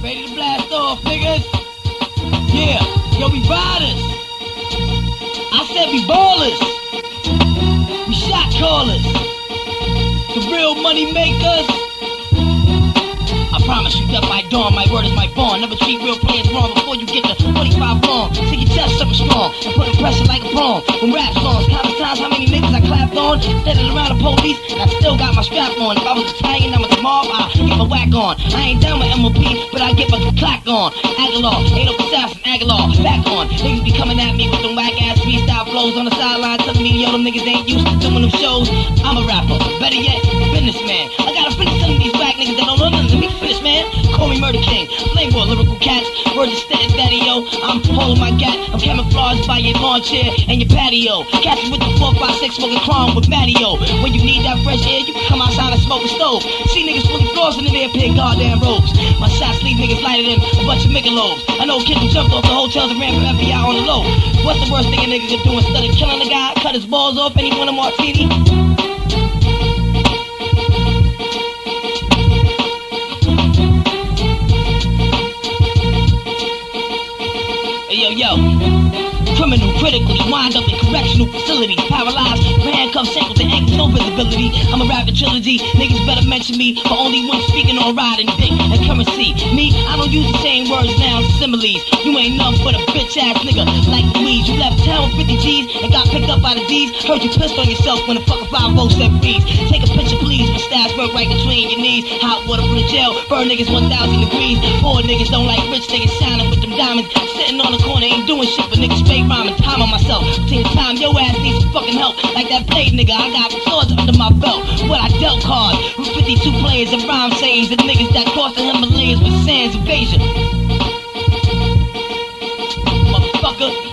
Ready to blast off, niggas? Yeah, yo, we riders. I said we ballers. We shot callers. The real money makers. I promise you that by dawn, my word is my bond. Never treat real players wrong before you get the 45 long. Take your chest something strong and put pressure like a palm. When rap songs, countless times how many niggas I clapped on, standing around the police, and I still got my strap on. If I was Italian, I'm a mob, I get my whack on. I ain't down with MOP, but I get my clack on. Agallah, ain't no assassin, Agallah, back on. Niggas be coming at me with them whack ass freestyle flows on the sideline, telling me yo, them niggas ain't used to doing them shows. I'm a rapper, better yet, businessman. I gotta finish some of these whack niggas that don't know nothing. Let me finish, man. Call me Murder King, flame war, lyrical cats. Words are steady, daddy, yo. I'm holding my gat. I'm camouflaged by your lawn chair and your patio. Catch me with the 456 smoking chrome with Mattio. When you need that fresh air, you can come outside and smoke a stove. See niggas fully flossing in their pig goddamn robes. My shots leave niggas lighter than a bunch of Michelobes. I know kids who jumped off the hotels and ran for FBI on the low. What's the worst thing a nigga could do instead of killing a guy? Cut his balls off and he want a martini? Yo, criminal, critical, you wind up in correctional facilities, paralyzed, handcuffs, ankles, and ankles, no visibility. I'm a rapid trilogy, niggas better mention me, but only when speaking on riding dick and currency. Me, I don't use the same words now, similes. You ain't nothing but a bitch ass nigga like Louise. You left town with 50 G's and got picked up by the D's. Heard you pissed on yourself when the fucking 5-0 said freeze. Take a picture, please, my stats work right between your knees. Hot water from the jail, burn niggas 1,000 degrees. Poor niggas don't like rich niggas shining with them diamonds. Sitting on the corner, ain't doing shit but niggas straight rhyming. Time on myself, take time, your ass needs some fucking help. Like that blade nigga, I got swords under my belt. What I dealt cards with 52 players and rhyme sayings. The niggas that crossed the Himalayas with Sands invasion. Motherfucker.